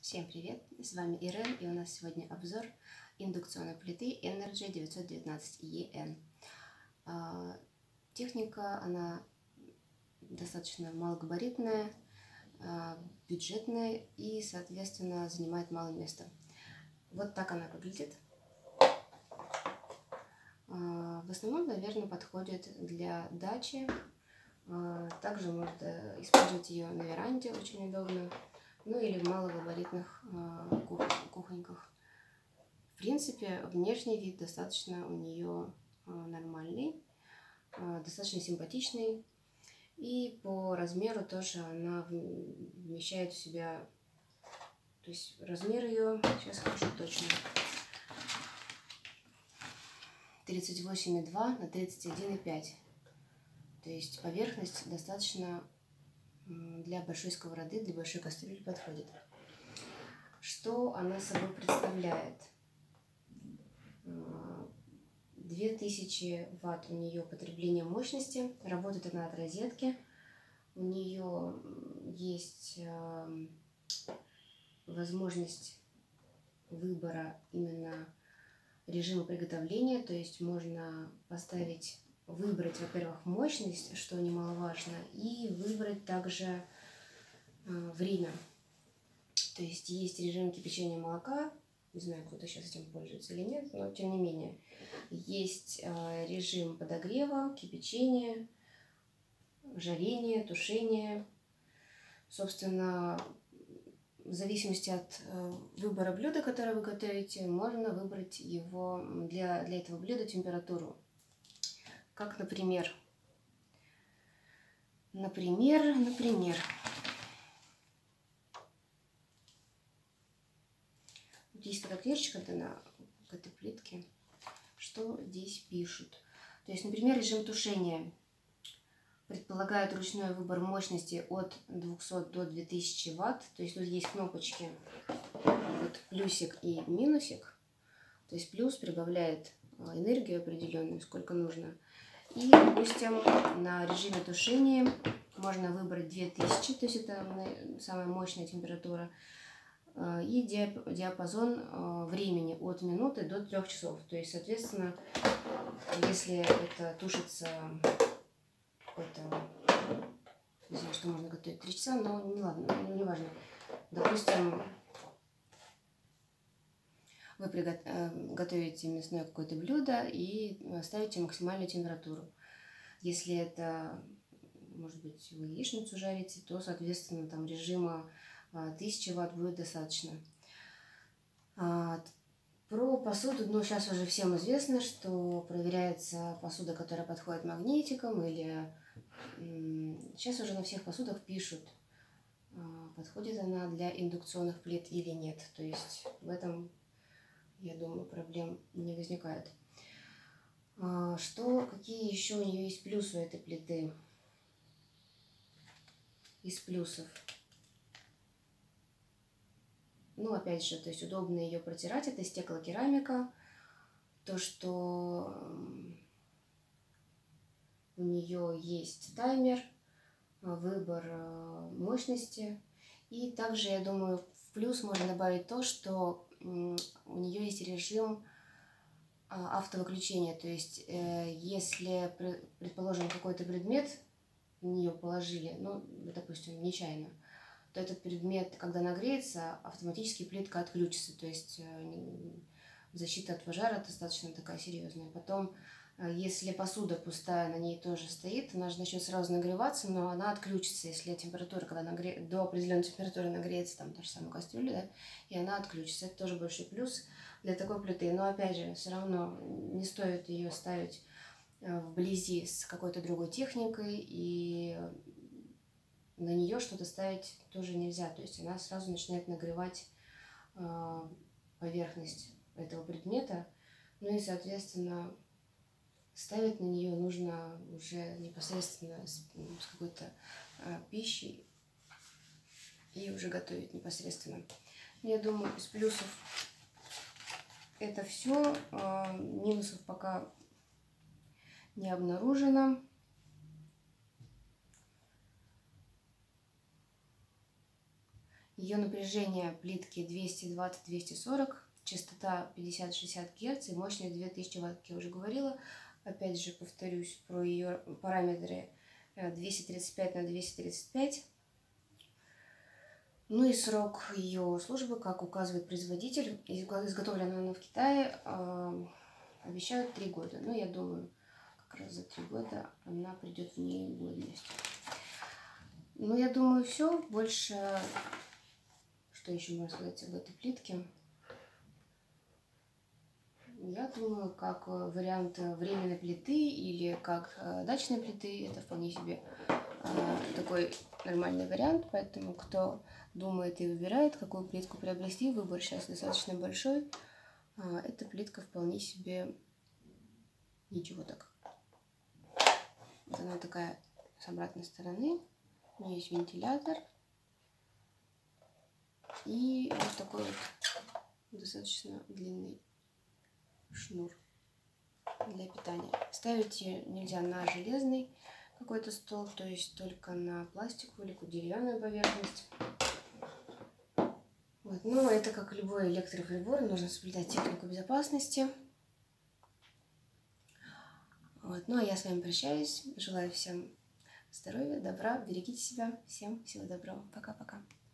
Всем привет! С вами Ирен, и у нас сегодня обзор индукционной плиты Energy 919EN. Техника, она достаточно малогабаритная, бюджетная и, соответственно, занимает мало места. Вот так она выглядит. В основном, наверное, подходит для дачи. Также можно использовать ее на веранде, очень удобно. Ну или в малогабаритных кухоньках. В принципе, внешний вид достаточно у нее нормальный, достаточно симпатичный. И по размеру тоже она вмещает в себя, то есть размер ее, сейчас скажу точно, 38,2 на 31,5. То есть поверхность достаточно для большой сковороды, для большой кастрюли подходит. Что она собой представляет? 2000 ватт у нее потребление мощности, работает она от розетки. У нее есть возможность выбора именно режима приготовления, то есть можно выбрать, во-первых, мощность, что немаловажно, и выбрать также время. То есть есть режим кипячения молока, не знаю, кто-то сейчас этим пользуется или нет, но тем не менее. Есть режим подогрева, кипячения, жарения, тушения. Собственно, в зависимости от выбора блюда, которое вы готовите, можно выбрать его для этого блюда температуру. Как, например, есть такая книжечка к этой плитке, что здесь пишут. То есть, например, режим тушения предполагает ручной выбор мощности от 200 до 2000 ватт. То есть тут есть кнопочки, вот плюсик и минусик. То есть плюс прибавляет энергию определенную, сколько нужно. И, допустим, на режиме тушения можно выбрать 2000, то есть это самая мощная температура. И диапазон времени от минуты до 3 часов. То есть, соответственно, если это тушится какой-то, не знаю, что можно готовить 3 часа, но не ладно, не важно. Допустим, вы готовите мясное какое-то блюдо и ставите максимальную температуру. Если это, может быть, вы яичницу жарите, то, соответственно, там режима 1000 ватт будет достаточно. Про посуду, ну, сейчас уже всем известно, что проверяется посуда, которая подходит магнитиком, или сейчас уже на всех посудах пишут, подходит она для индукционных плит или нет. То есть в этом, я думаю, проблем не возникает. Какие еще у нее есть плюсы у этой плиты? Из плюсов. Ну, опять же, то есть удобно ее протирать, это стеклокерамика. То, что у нее есть таймер, выбор мощности. И также, я думаю, в плюс можно добавить то, что у нее есть режим автовыключения. То есть, если, предположим, какой-то предмет в нее положили, ну, допустим, нечаянно, то этот предмет, когда нагреется, автоматически плитка отключится. То есть защита от пожара достаточно такая серьезная. Потом, если посуда пустая, на ней тоже стоит, она же начнет сразу нагреваться, но она отключится, если температура, когда до определенной температуры нагреется, там та же самая кастрюля, да, и она отключится. Это тоже большой плюс для такой плиты. Но опять же, все равно не стоит ее ставить вблизи с какой-то другой техникой, и на нее что-то ставить тоже нельзя. То есть она сразу начинает нагревать поверхность этого предмета. Ну и, соответственно, ставить на нее нужно уже непосредственно с какой-то пищей и уже готовить непосредственно. Я думаю, из плюсов это все. Минусов пока не обнаружено. Ее напряжение плитки 220-240, частота 50-60 Гц и мощность 2000 Вт, как я уже говорила. Опять же повторюсь про ее параметры 235 на 235. Ну и срок ее службы, как указывает производитель, изготовлена она в Китае, обещают 3 года. Но я думаю, как раз за 3 года она придет в негодность. Ну, я думаю, все. Больше, что еще можно сказать об этой плитке? Я думаю, как вариант временной плиты или как дачной плиты, это вполне себе такой нормальный вариант. Поэтому, кто думает и выбирает, какую плитку приобрести, выбор сейчас достаточно большой. Эта плитка вполне себе ничего так. Вот она такая с обратной стороны. У нее есть вентилятор. И вот такой вот достаточно длинный шнур для питания. Ставить ее нельзя на железный какой-то стол, то есть только на пластиковую или деревянную поверхность. Вот. Но это, как и любой электроприбор, нужно соблюдать технику безопасности. Вот. Ну а я с вами прощаюсь. Желаю всем здоровья, добра, берегите себя. Всем всего доброго. Пока-пока.